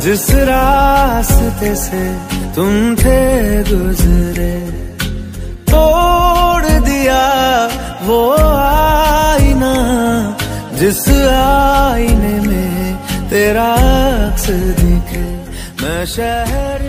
जिस रास्ते से तुम थे गुजरे, तोड़ दिया वो आईना जिस आईने में तेरा अक्स दिखे। मैं शहर